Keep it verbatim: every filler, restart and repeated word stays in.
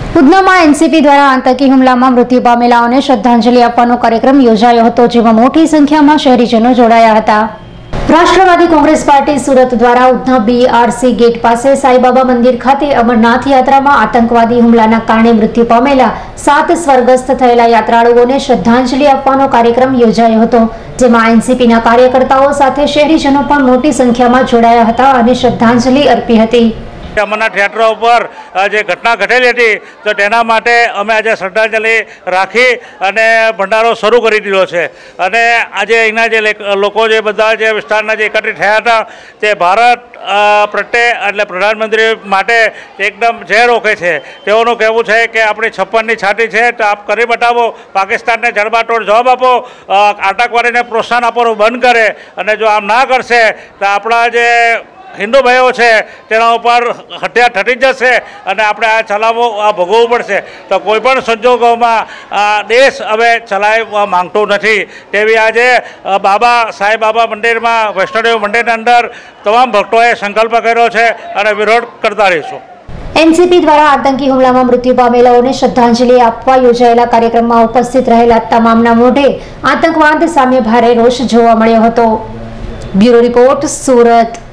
ઉધનામાં NCP દ્વારા આતંકી હુમલામાં મૃત્યુ પામેલાઓને શ્રદ્ધાંજલિ આપવાનો કાર્યક્રમ યોજાયો હતો, જેમાં મોટી સંખ્યામાં શહેરીજનો જોડાયા હતા। રાષ્ટ્રવાદી કોંગ્રેસ પાર્ટી સુરત દ્વારા ઉધના બીઆરસી ગેટ પાસે સાંઈબાબા મંદિર ખાતે અમરનાથ યાત્રામાં આતંકવાદી હુમલાના કારણે મૃત્યુ પામેલા સાત સ્વર્ગસ્થ થયેલા યાત્રાળુઓને શ્રદ્ધાંજલિ આપવાનો કાર્યક્રમ યોજાયો હતો, જેમાં એનસીપીના કાર્યકર્તાઓ સાથે શહેરીજનો પણ મોટી સંખ્યામાં જોડાયા હતા અને શ્રદ્ધાંજલિ અર્પી હતી। અમરનાથ યાત્રા ઉપર જે ઘટના ઘટેલી હતી તો તેના માટે અમે આજે શ્રદ્ધાંજલિ રાખી અને ભંડારો શરૂ કરી દીધો છે અને આજે અહીંના જે લોકો જે બધા જે વિસ્તારના જે એકત્રિત થયા હતા તે ભારત પ્રત્યે એટલે પ્રધાનમંત્રી માટે એકદમ ઝેર ઓકે છે। તેઓનું કહેવું છે કે આપણી છપ્પનની છાતી છે તો આપ કરી બતાવો, પાકિસ્તાનને જડબાતોડ જવાબ આપો, આતંકવાદીને પ્રોત્સાહન આપવાનું બંધ કરે અને જો આમ ના કરશે તો આપણા જે હિન્દુ ભાઈઓ છે તેના ઉપર હત્યા થતી જશે અને આપણે આ ચલાવવો આ ભોગવવું પડશે। તો કોઈપણ સંજોગોમાં દેશ હવે ચલાવવા માંગતો નથી તેવી આજે બાબા સાંઈબાબા મંદિરમાં વૈષ્ણોદેવી મંદિરની અંદર તમામ ભક્તોએ સંકલ્પ કર્યો છે અને વિરોધ કરતા રહીશું। એનસીપી દ્વારા આતંકી હુમલામાં મૃત્યુ પામેલાઓને શ્રદ્ધાંજલિ આપવા યોજાયેલા કાર્યક્રમમાં ઉપસ્થિત રહેલા તમામના મોઢે આતંકવાદ સામે ભારે રોષ જોવા મળ્યો હતો। Bureau report, Surat.